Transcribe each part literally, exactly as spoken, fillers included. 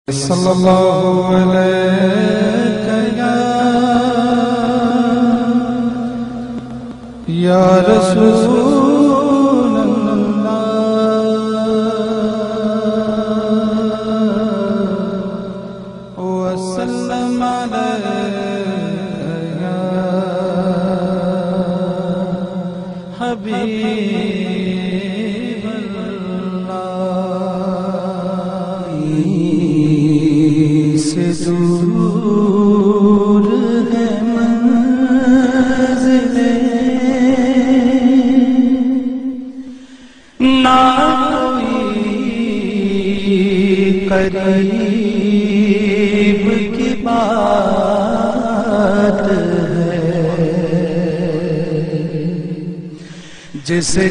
صلی اللہ علیہ یا رسول اللہ وسلم علیہ یا حبیب اللہ سے دور ہے منزلیں نہ کوئی قریب کی بات ہے جسے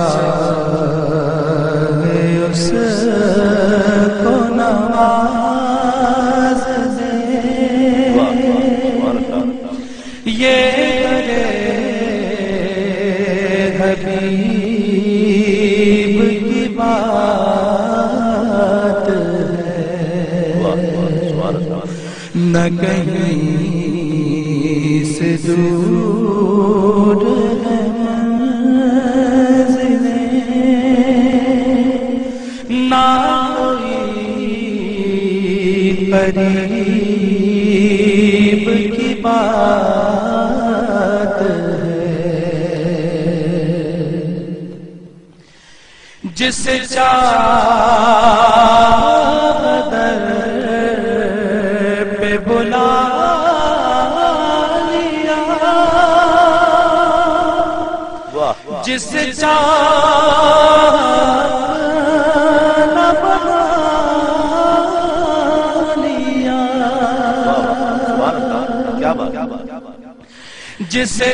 چاہے اس کو نواز دے یہ کرے حبیب کی بات ہے نہ کہیں سے دور ہے نہ کوئی قریب کی بات ہے جسے چاہ در پہ بلا لیا جسے چاہ جسے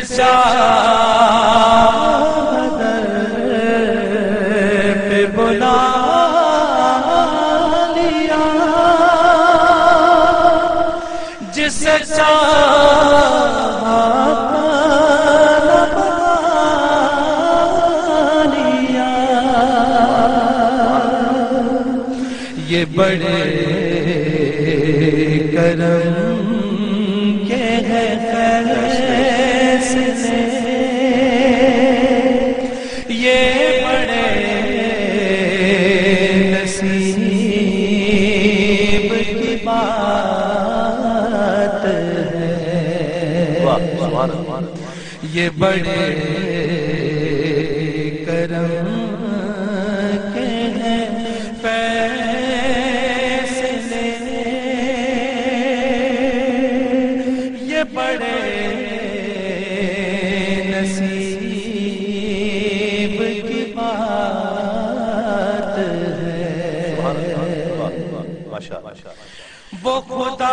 چاہ در پہ بلا لیا جسے چاہ بلا لیا یہ بڑے کرم کے ہے یہ بڑے نصیب کی بات ہے یہ بڑے کرم کے ہیں فیصلے یہ بڑے نصیب کی بات ہے وہ خدا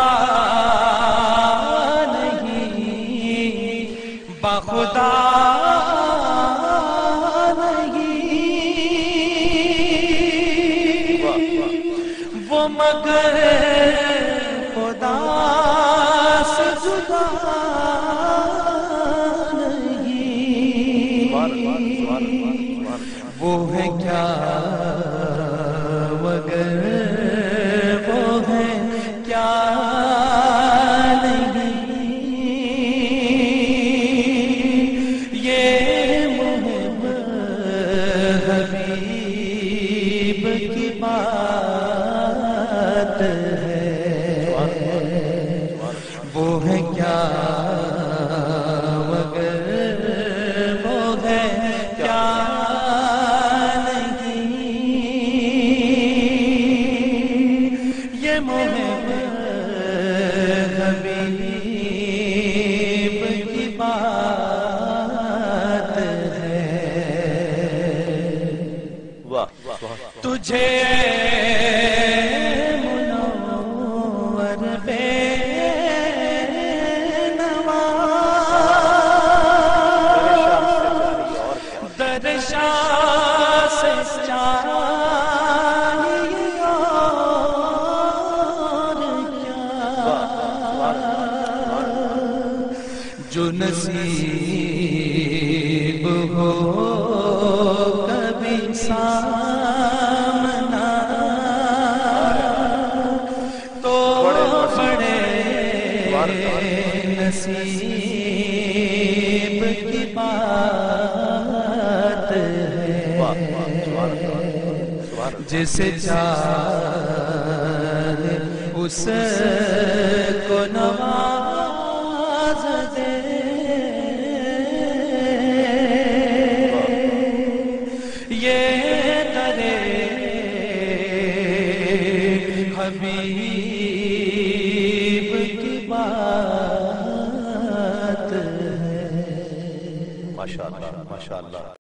نہیں بخدا نہیں وہ مگر خدا سے جدا وہ ہے کیا مگر وہ ہے کیا نہیں یہ محب حبیب کی بات ہے وہ ہے کیا مگر وہ ہے کیا محب حبیب کی بات ہے تجھے منور بے نوا درشا سے جو نصیب ہو کبھی سامنا نصیب کی بات ہے، جسے چاہے اس کو نواز دے، یہ کرے حبیب کی بات ہے۔ ماشاءاللہ ماشاءاللہ۔